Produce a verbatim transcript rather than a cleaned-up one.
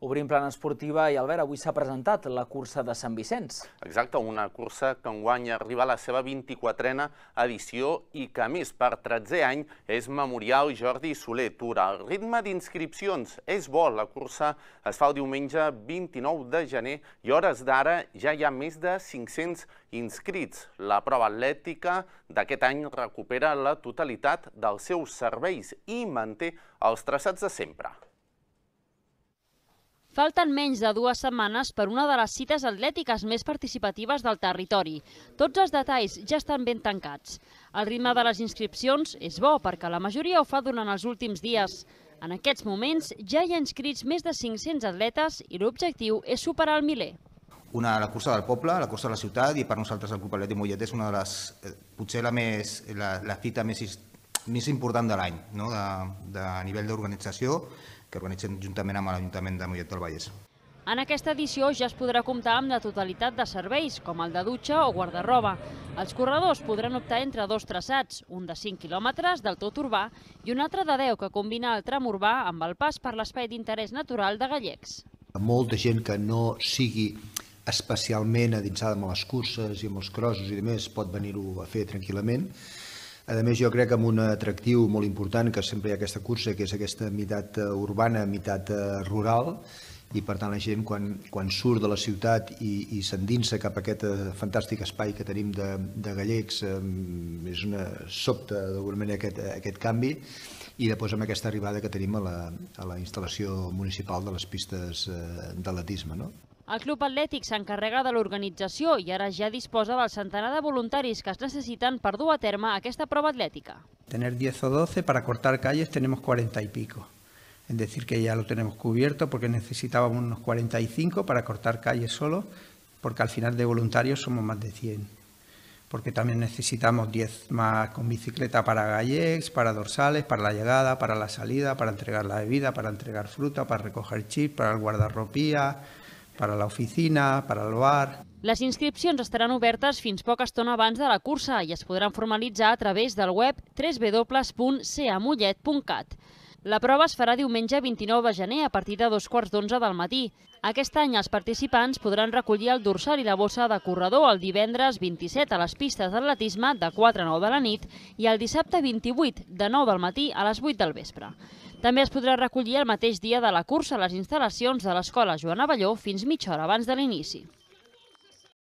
Obrim plana esportiva i, Albert, avui s'ha presentat la cursa de Sant Vicenç. Exacte, una cursa que enguany arriba a la seva vint-i-quatrena edició i que, a més, per tretzè any és Memorial Jordi Soler Tura. El ritme d'inscripcions és bo. La cursa es fa el diumenge vint-i-nou de gener i a hores d'ara ja hi ha més de cinc-cents inscrits. La prova atlètica d'aquest any recupera la totalitat dels seus serveis i manté els traçats de sempre. Falten menys de dues setmanes per una de les cites atlètiques més participatives del territori. Tots els detalls ja estan ben tancats. El ritme de les inscripcions és bo perquè la majoria ho fa durant els últims dies. En aquests moments ja hi ha inscrits més de cinc-cents atletes i l'objectiu és superar el miler. Una, la cursa del poble, la cursa de la ciutat, i per nosaltres el Club Atlètic Mollet és una de les, potser la, més, la, la cita més, més important de l'any, no? de, de, a nivell d'organització, que organitzem juntament amb l'Ajuntament de Mollet del Vallès. En aquesta edició ja es podrà comptar amb la totalitat de serveis, com el de dutxa o guardarroba. Els corredors podran optar entre dos traçats, un de cinc quilòmetres del tot urbà i un altre de deu que combina el tram urbà amb el pas per l'espai d'interès natural de Gallecs. Molta gent que no sigui especialment adinsada amb les curses i amb els crossos i demés pot venir-ho a fer tranquil·lament. A més, jo crec que amb un atractiu molt important, que sempre hi ha aquesta cursa, que és aquesta meitat urbana, meitat rural, i per tant la gent quan, quan surt de la ciutat i, i s'endinsa cap a aquest fantàstic espai que tenim de, de Gallecs, eh, és una sobte d'alguna manera aquest, aquest canvi, i després amb aquesta arribada que tenim a la, a la instal·lació municipal de les pistes eh, d'atletisme, no? El Club Atlètic s'encarrega de l'organització i ara ja disposa del centenar de voluntaris que es necessiten per dur a terme aquesta prova atlètica. Tener diez o doce para cortar calles tenemos cuarenta y pico. Es decir, que ya lo tenemos cubierto porque necesitábamos unos cuarenta y cinco para cortar calles solo, porque al final de voluntarios somos más de cien. Porque también necesitamos diez más con bicicleta para Gallecs, para dorsales, para la llegada, para la salida, para entregar la bebida, para entregar fruta, para recoger chips, para el guardarropía, para la oficina, para el bar. Les inscripcions estaran obertes fins poca estona abans de la cursa i es podran formalitzar a través del web w w w punt c a mollet punt cat. La prova es farà diumenge vint-i-nou de gener a partir de dos quarts d'onze del matí. Aquest any els participants podran recollir el dorsal i la bossa de corredor el divendres vint-i-set a les pistes d'atletisme de quatre a nou de la nit i el dissabte vint-i-vuit de nou del matí a les vuit del vespre. També es podrà recollir el mateix dia de la cursa a les instal·lacions de l'Escola Joan Abelló fins mitja hora abans de l'inici.